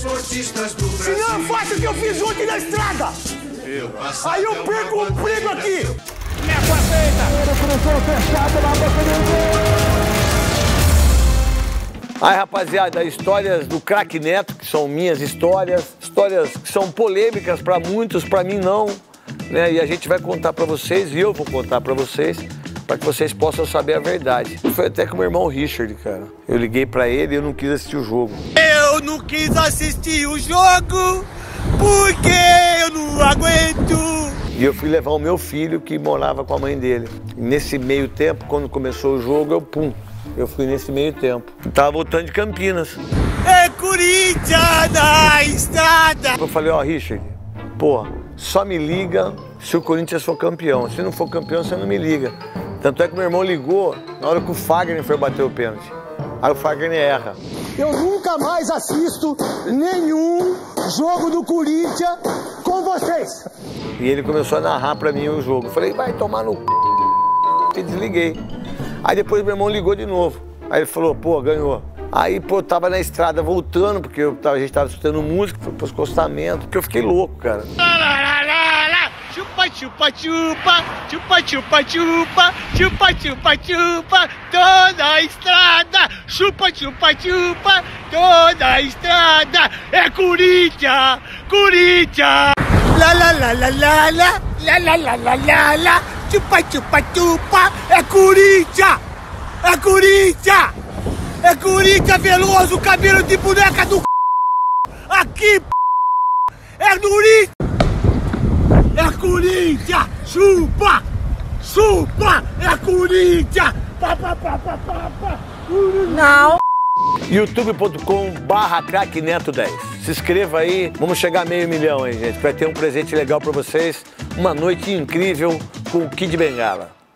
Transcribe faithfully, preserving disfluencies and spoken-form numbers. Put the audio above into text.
esportistas do Brasil. Se não, eu faço o que eu fiz ontem na estrada. Aí eu perco o emprego aqui. Neto aceita. Cruzou fechado na boca do gol. Aí, rapaziada, histórias do craque Neto, que são minhas histórias, histórias que são polêmicas para muitos, para mim não, né? E a gente vai contar para vocês, e eu vou contar para vocês, para que vocês possam saber a verdade. Foi até com o meu irmão Richard, cara. Eu liguei para ele e eu não quis assistir o jogo. Eu não quis assistir o jogo porque eu não aguento. E eu fui levar o meu filho, que morava com a mãe dele. E nesse meio tempo, quando começou o jogo, eu pum. Eu fui nesse meio tempo. Eu tava voltando de Campinas. É Corinthians na estrada! Eu falei, ó, Richard, porra, só me liga se o Corinthians for campeão. Se não for campeão, você não me liga. Tanto é que meu irmão ligou na hora que o Fagner foi bater o pênalti. Aí o Fagner erra. Eu nunca mais assisto nenhum jogo do Corinthians com vocês. E ele começou a narrar pra mim o jogo. Eu falei, vai tomar no c... E desliguei. Aí depois meu irmão ligou de novo. Aí ele falou, pô, ganhou. Aí, pô, eu tava na estrada voltando, porque eu tava, a gente tava escutando música, foi pros acostamentos, porque eu fiquei louco, cara. Chupa, chupa, chupa, chupa, chupa, chupa, chupa, chupa, chupa, toda a estrada. Chupa, chupa, chupa, toda a estrada. É Corinthians, Corinthians. La, la, la, la, la, la, la, la, la, la, la, la. Chupa, chupa, chupa, é Corinthians! É Corinthians! É Corinthians Veloso, cabelo de boneca do c... Aqui, p... É Corinthians! É Corinthians! Chupa! Chupa! É Corinthians! Pá, pá, pá, pá, pá, pá. Não! youtube ponto com barra craque neto dez. Se inscreva aí, vamos chegar a meio milhão aí, gente. Vai ter um presente legal pra vocês. Uma noite incrível com o Kid Bengala.